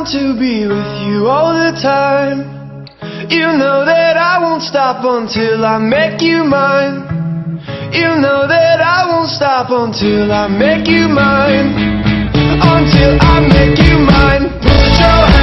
want to be with you all the time. You know that I won't stop until I make you mine. You know that I won't stop until I make you mine. Until I make you mine. Put your